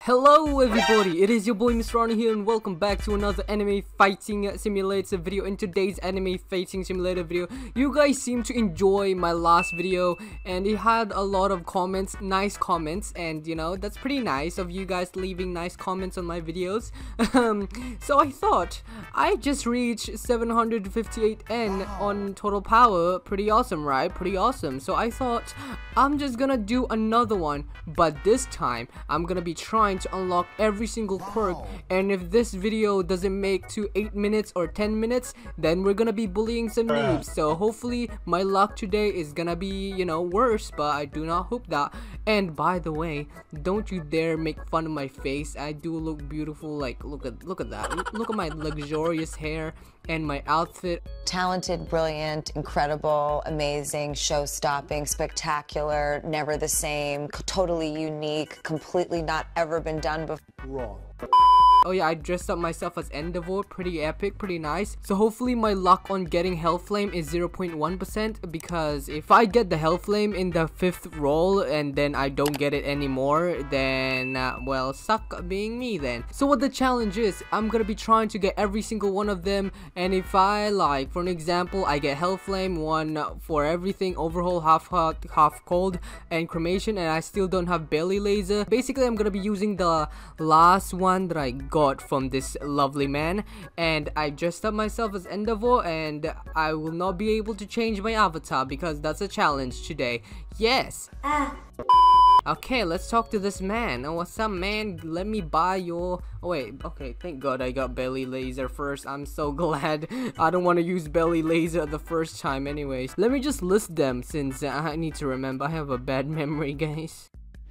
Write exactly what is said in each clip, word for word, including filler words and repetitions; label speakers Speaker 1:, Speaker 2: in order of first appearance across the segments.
Speaker 1: Hello everybody, it is your boy Mister Ronnie here and welcome back to another anime fighting simulator video. In today's anime fighting simulator video, you guys seem to enjoy my last video and it had a lot of comments, nice comments, and you know, that's pretty nice of you guys leaving nice comments on my videos. Um, so I thought, I just reached seven hundred fifty-eight N on total power, pretty awesome, right? Pretty awesome. So I thought, I'm just gonna do another one, but this time, I'm gonna be trying to unlock every single quirk, and if this video doesn't make to eight minutes or ten minutes, then we're gonna be bullying some noobs. So hopefully my luck today is gonna be, you know, worse, but I do not hope that. And by the way, don't you dare make fun of my face. I do look beautiful. Like, look at look at that. Look at my luxurious hair and my outfit.
Speaker 2: Talented, brilliant, incredible, amazing, show-stopping, spectacular, never the same, totally unique, completely not ever been done before.
Speaker 3: Wrong.
Speaker 1: Oh yeah, I dressed up myself as Endeavor, pretty epic, pretty nice. So hopefully my luck on getting Hellflame is zero point one percent, because if I get the Hellflame in the fifth roll and then I don't get it anymore, then uh, well, suck being me then. So what the challenge is, I'm gonna be trying to get every single one of them, and if I, like, for an example, I get Hellflame, one for everything, Overhaul, Half Hot, Half Cold, and Cremation, and I still don't have Belly Laser. Basically, I'm gonna be using the last one that I got from this lovely man, and I dressed up myself as Endeavor, and I will not be able to change my avatar because that's a challenge today. Yes. Ah. Okay, let's talk to this man. Oh, what's up, man? Let me buy your... Oh, wait. Okay, thank God I got Belly Laser first. I'm so glad. I don't want to use Belly Laser the first time anyways. Let me just list them since uh, I need to remember. I have a bad memory, guys.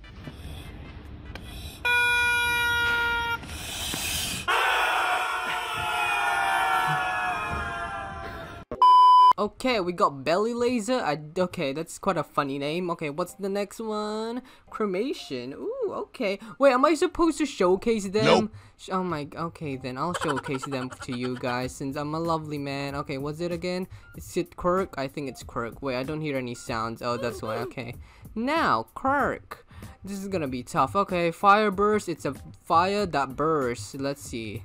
Speaker 1: Okay, we got Belly Laser. I, okay, that's quite a funny name. Okay, what's the next one? Cremation. Ooh, okay. Wait, am I supposed to showcase them?
Speaker 3: Nope.
Speaker 1: Oh my, okay then, I'll showcase them to you guys since I'm a lovely man. Okay, what's it again? Is it quirk? I think it's quirk. Wait, I don't hear any sounds. Oh, that's why. Okay. Now, quirk. This is gonna be tough. Okay, fire burst. It's a fire that bursts. Let's see.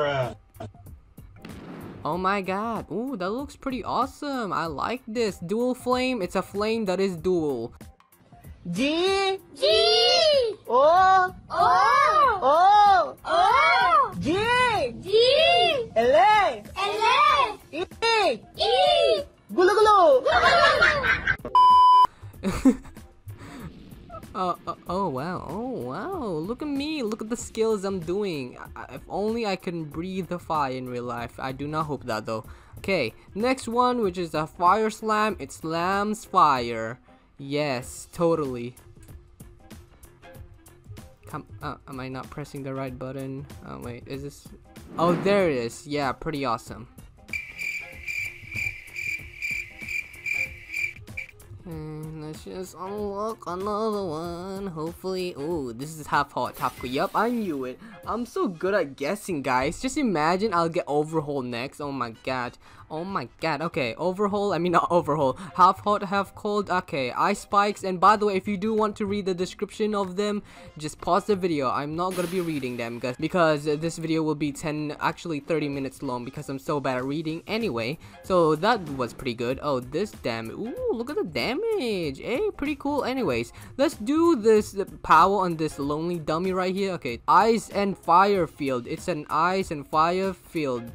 Speaker 1: Oh my god. Ooh, that looks pretty awesome. I like this. Dual flame. It's a flame that is dual.
Speaker 4: G
Speaker 5: G
Speaker 4: O
Speaker 5: O
Speaker 4: O
Speaker 5: O
Speaker 4: G
Speaker 5: G
Speaker 4: L
Speaker 5: L
Speaker 4: E
Speaker 5: E
Speaker 4: Gulu gulu.
Speaker 1: Uh, uh, oh wow, oh wow, look at me, look at the skills I'm doing. I, if only I can breathe the fire in real life. I do not hope that though. Okay, next one, which is a fire slam. It slams fire. Yes, totally. Come, uh, am I not pressing the right button? Oh wait, is this? Oh, there it is. Yeah, pretty awesome. And let's just unlock another one. Hopefully. Oh, this is half hot, half cold. Yup, I knew it. I'm so good at guessing, guys. Just imagine I'll get Overhaul next. Oh my god. Oh my god. Okay, Overhaul. I mean, not Overhaul. Half hot, half cold. Okay, Ice Spikes. And by the way, if you do want to read the description of them, just pause the video. I'm not gonna be reading them, guys, because this video will be ten, actually thirty minutes long because I'm so bad at reading anyway. So that was pretty good. Oh, this damage. Ooh, look at the damage. Hey, pretty cool. Anyways, let's do this power on this lonely dummy right here. Okay, Ice and Fire Field. It's an Ice and Fire Field.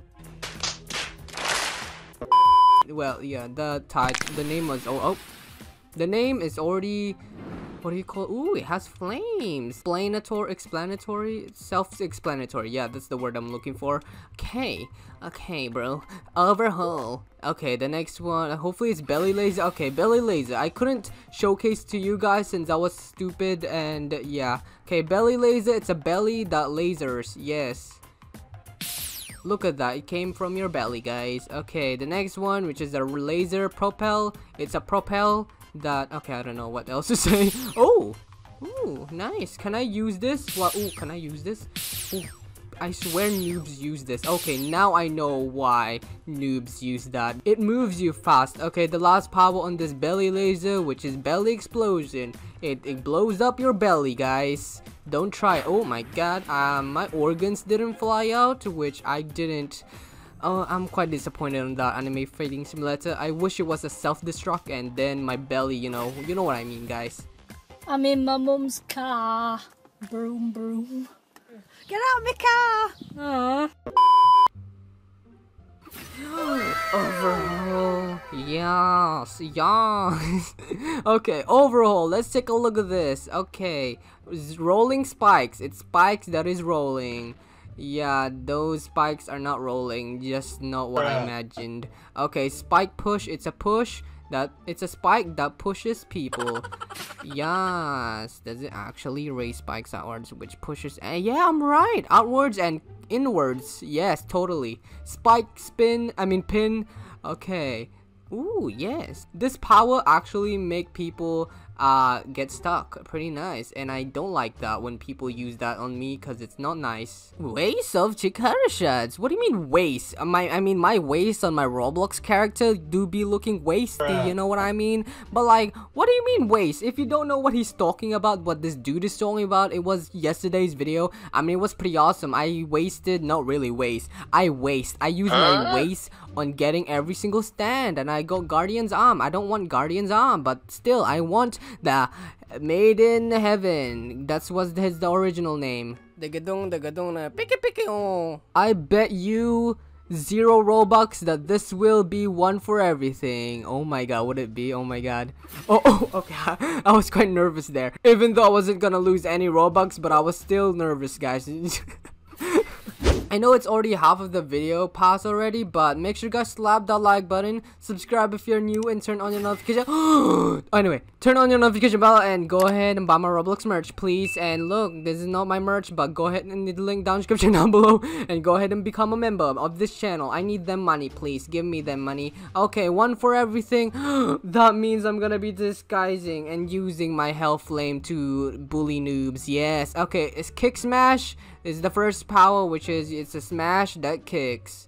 Speaker 1: Well, yeah, the type, the name was, oh, oh, the name is already, what do you call it? Ooh, it has flames. Explanatory, explanatory, self-explanatory. Yeah, that's the word I'm looking for. Okay, okay, bro. Overhaul. Okay, the next one, hopefully it's Belly Laser. Okay, Belly Laser. I couldn't showcase to you guys since I was stupid, and yeah. Okay, Belly Laser, it's a belly that lasers. Yes. Look at that, it came from your belly, guys. Okay, the next one, which is a laser propel. It's a propel that, okay, I don't know what else to say. Oh, ooh, nice. Can I use this? What? Ooh, can I use this? Ooh, I swear noobs use this. Okay, now I know why noobs use that. It moves you fast. Okay, the last power on this belly laser, which is belly explosion. It, it blows up your belly, guys. Don't try. Oh my god, um, my organs didn't fly out, which I didn't. Oh, I'm quite disappointed on that anime fighting simulator. I wish it was a self-destruct and then my belly, you know, you know what I mean, guys.
Speaker 5: I'm in my mum's car. Broom, broom.
Speaker 3: Get out of my car!
Speaker 1: Overhaul. Yes, yes. Okay, overhaul. Let's take a look at this. Okay, rolling spikes. It's spikes that is rolling. Yeah, those spikes are not rolling. Just not what I imagined. Okay, spike push. It's a push. That it's a spike that pushes people. Yes. Does it actually raise spikes outwards, which pushes? Uh, yeah, I'm right. Outwards and inwards. Yes, totally. Spike spin. I mean pin. Okay. Ooh, yes. This power actually make people uh get stuck. Pretty nice. And I don't like that when people use that on me because it's not nice. Waste of Chikara shots. What do you mean waste? My I mean my waist on my Roblox character do be looking wasty, you know what I mean? But like, what do you mean waste? If you don't know what he's talking about, what this dude is talking about, it was yesterday's video. I mean, it was pretty awesome. I wasted, not really waste. I waste. I use my waist on getting every single stand, and I got Guardian's Arm. I don't want Guardian's Arm, but still, I want the Made in Heaven. That's was his the original name. I bet you zero Robux that this will be one for everything. Oh my god, would it be? Oh my god. Oh, oh okay. I was quite nervous there. Even though I wasn't gonna lose any Robux, but I was still nervous, guys. I know it's already half of the video passed already, but make sure you guys slap that like button, subscribe if you're new, and turn on your notification. Anyway, turn on your notification bell and go ahead and buy my Roblox merch, please. And look, this is not my merch, but go ahead and hit the link down in the description down below and go ahead and become a member of this channel. I need them money, please. Give me them money. Okay, one for everything. That means I'm gonna be disguising and using my Hell Flame to bully noobs. Yes. Okay, it's Kick Smash. Is the first power, which is it's a smash that kicks.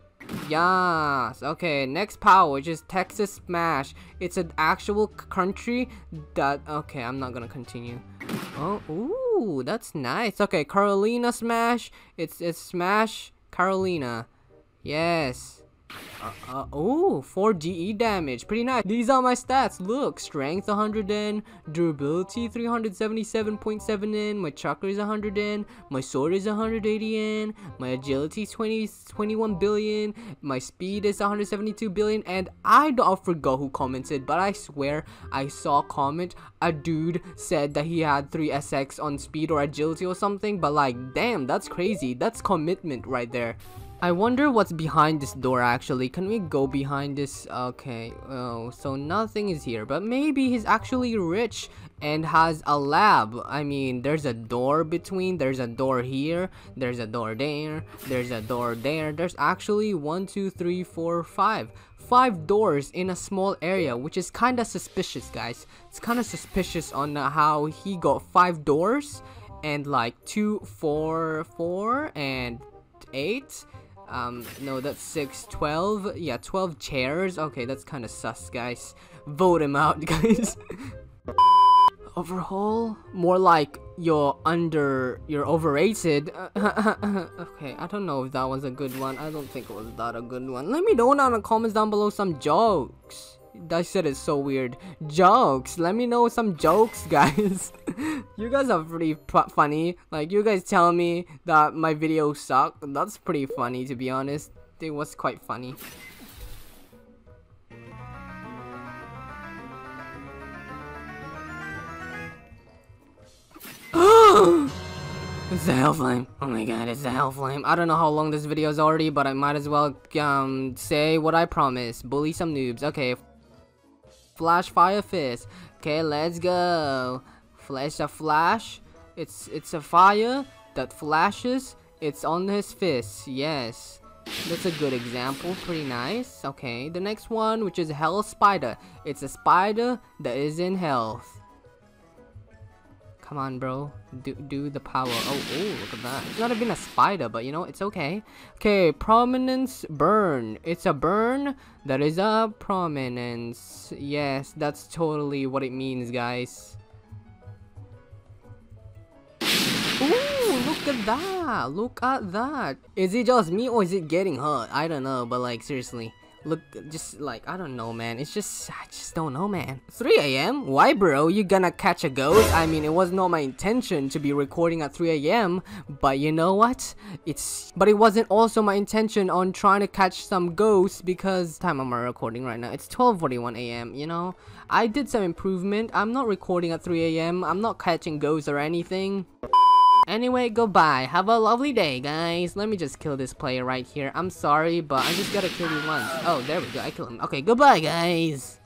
Speaker 1: Yes. Okay, next power, which is Texas Smash. It's an actual country that. Okay, I'm not gonna continue. Oh, ooh, that's nice. Okay, Carolina Smash. It's it's Smash Carolina. Yes. Uh, uh, oh, four D E damage. Pretty nice. These are my stats. Look, strength one hundred N, durability three hundred seventy-seven point seven N, my chakra is one hundred N, my sword is one hundred eighty N, my agility is twenty, twenty-one billion, my speed is one hundred seventy-two billion, and I don't I forgot who commented, but I swear I saw a comment. A dude said that he had three S X on speed or agility or something, but like, damn, that's crazy. That's commitment right there. I wonder what's behind this door actually. Can we go behind this? Okay, oh, so nothing is here, but maybe he's actually rich and has a lab. I mean, there's a door between, there's a door here, there's a door there, there's a door there. There's actually one, two, three, four, five. Five doors in a small area, which is kind of suspicious, guys. It's kind of suspicious on uh, how he got five doors and like two, four, four, and eight. Um, no, that's six, twelve. Yeah, twelve chairs. Okay, that's kind of sus, guys. Vote him out, guys. Overhaul? More like you're under, you're overrated. Okay, I don't know if that was a good one. I don't think it was that a good one. Let me know down in the comments down below some jokes. That shit is so weird. Jokes. Let me know some jokes, guys. You guys are pretty funny. Like, you guys tell me that my videos suck. That's pretty funny, to be honest. It was quite funny. It's the Hell Flame. Oh my god, it's the Hell Flame. I don't know how long this video is already, but I might as well um say what I promised. Bully some noobs. Okay. Flash Fire Fist. Okay, let's go. Flash a flash. It's it's a fire that flashes. It's on his fist. Yes. That's a good example. Pretty nice. Okay, the next one, which is Hell Spider. It's a spider that is in health. Come on, bro. Do do the power. Oh, oh, look at that. It's not even a spider, but you know, it's okay. Okay, prominence burn. It's a burn. That is a prominence. Yes, that's totally what it means, guys. Ooh, look at that. Look at that. Is it just me or is it getting hurt? I don't know, but like, seriously. Look, just like, I don't know, man. It's just, I just don't know, man. three A M? Why, bro? You gonna catch a ghost? I mean, it was not my intention to be recording at three A M But you know what? It's, but it wasn't also my intention on trying to catch some ghosts because time I'm recording right now. It's twelve forty-one A M, you know? I did some improvement. I'm not recording at three A M I'm not catching ghosts or anything. Anyway, goodbye. Have a lovely day, guys. Let me just kill this player right here. I'm sorry, but I just gotta kill you once. Oh, there we go. I killed him. Okay, goodbye, guys.